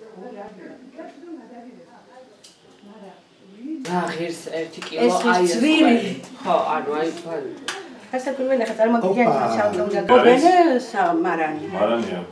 ღირს 1 კილო აი ხო ანუ აი ასე თქვენ ახლა წარმოგიდგენთ საუნდა გობენე მარანია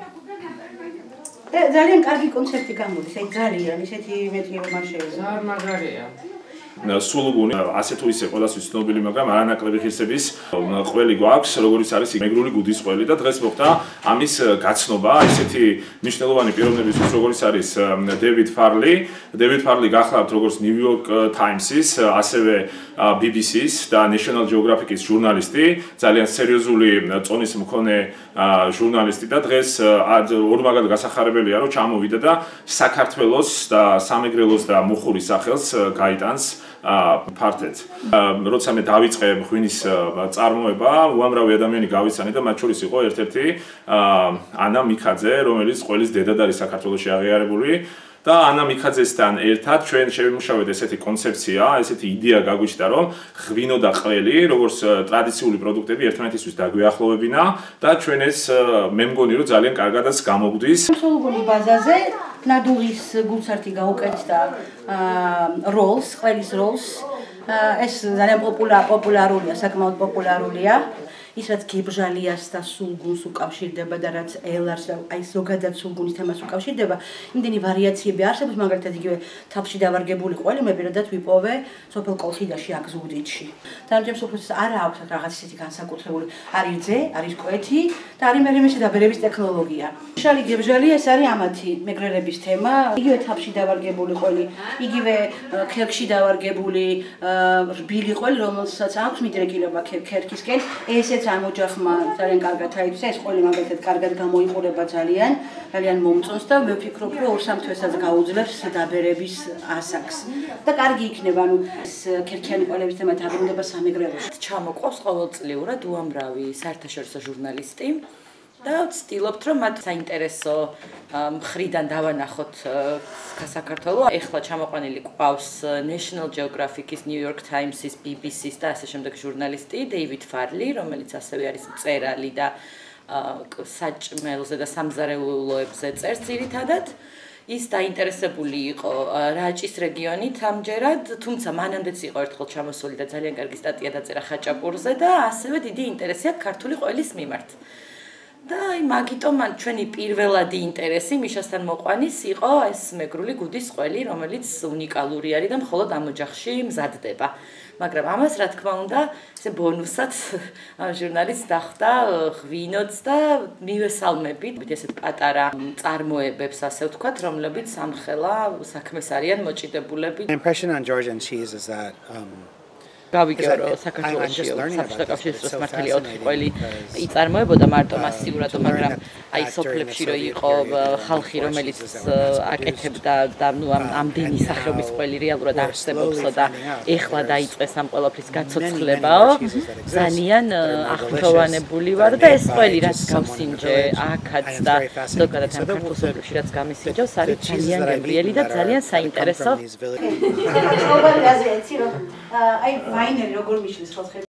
ძალიან კარგი კონცერტი გამოდის აი ძალიან ისეთი მეტი რომ არ შეიძლება მაგარია სულუგუნი ასე თუ ისე ყველასთვის ცნობილი, მაგრამ არანაკლები ღირსების ყველი გვაქვს, როგორიც არის მეგრული გუდის ყველი და დღეს მოხდა ამის გაცნობა, ესეთი მნიშვნელოვანი პიროვნებისთვის, როგორიც არის დევიდ ფარლი. დევიდ ფარლი გახლავთ როგორც New York Times-ის, ასევე BBC-ის და National Geographic-ის ჟურნალისტი, ძალიან სერიოზული წონის მქონე ჟურნალისტი და დღეს ორმაგად გასახარებელია, რომ ჩამოვიდა და საქართველოს და სამეგრელოს და მუხურის სახელს გაიტანს ფართედ. როცა მე დავიწყე ღვინის წარმოება, უამრავი ადამიანი გავიცანი და მათ შორის იყო ერთ-ერთი ანა მიქაძე, რომელიც ყველის დედად არის საქართველოში აღიარებული. და ანა მიქაძესთან ერთად ჩვენ შევიმუშავეთ ესეთი კონცეფცია, ესეთი იდეა გაგვიჩნდა, რომ ღვინო და ყველი, როგორც ტრადიციული პროდუქტები ერთმანეთისთვის დაგვიახლოვებინა და ჩვენ ეს მე მგონი რომ ძალიან კარგადაც გამოგვდის. სულუგუნის ბაზაზე ნადუღის გულსართი გაუკეთდა როლს, ყველის როლს. ეს ძალიან პოპულარულია, საკმაოდ პოპულარულია. ის რაც გებჟალიას და სულგუნს უკავშირდება და რაც ელარს აი ზოგადად სულგუნის თემას უკავშირდება, იმდენი ვარიაციები არსებობს, მაგალითად იგივე თაფში დავარგებული ყველი მე პირადად ვიპოვე სოფელ კოლხიდაში აქ ზუგდიდში. თანამედროვე სოფელს არა აქვს რაღაც ისეთი განსაკუთრებული, არის ძე, არის კვეთი და არის მე მისი დაბერების ტექნოლოგია. შალი გებჟალია ეს არის ამათი მეგრელების თემა, იგივე თაფში დავარგებული ყველი, იგივე ქერქში დავარგებული რბილი ყველი, რომელსაც აქვს მიდრეკილება ქერქისკენ, ესეც ამ ოჯახმა ძალიან კარგად აიწესა, ეს ყველი მაგალითად კარგად გამოიყურება ძალიან მომწონს და მე ვფიქრობ, რომ 2-3 თვესაც გაუძლებს დაბერების ასაკს. და კარგი იქნება, ანუ ეს ქერქიანი ყველების თემა დაბრუნდება სამეგრელოში. ჩამოყვავს ყოველწლიურად უამრავი საერთაშორისო ჟურნალისტი და ვცდილობთ, რომ მათ საინტერესო მხრიდან დავანახოთ საქართველოს. ეხლა ჩამოყვანილი გვყავს National Geographic-ის, New York Times-ის, BBC-ის და ასე შემდეგ ჟურნალისტი დეივიდ ფარლი, რომელიც ასევე არის მწერალი და საჭმელზე და სამზარეულოებზე წერს ძირითადად. ის დაინტერესებული იყო რაჭის რეგიონით ამჯერად, თუმცა მანამდეც იყო ერთხელ ჩამოსული და ძალიან კარგი სტატია დაწერა ხაჭაპურზე და ასევე დიდი ინტერესი აქვს ქართული ყველის მიმართ. და აი მაგიტომ ჩვენი პირველადი ინტერესი მიშასთან მოყვანის იყო ეს მეგრული გუდის ყველი, რომელიც უნიკალური არის და მხოლოდ ამ ოჯახში მზადდება. მაგრამ ამას რა თქმა უნდა, ესე ბონუსად ამ ჟურნალისტს დახვდა ღვინოც და მივესალმებით ესეთ პატარა წარმოებებს, ასე ვთქვათ, რომლებიც ამხელა საქმეს არიან მოჭიდებულები. The impression on Georgian cheese is that გავიგეო რომ საქართველოში საბჭოთა კავშირის დროს მართალია 4 ყველი იწარმოებოდა მარტო მასიურად, მაგრამ აი სოფლებში რო იყო ხალხი რომელიც აკეთებდა და ნუ ამდენი სახეობის ყველი რეალურად არსებობსო და ეხლა დაიწყეს ამ ყველაფრის გაცოცხლებაო, ძალიან აღფრთოვანებული ვარ და ეს ყველი რაც გავსინჯე აქაც და ზოგადად ამ ქართულ სოფლებში რაც გამისინჯოს არის ძალიან გემრიელი და ძალიან საინტერესო. აი ვაინერი როგორ მიშლის ხოლმე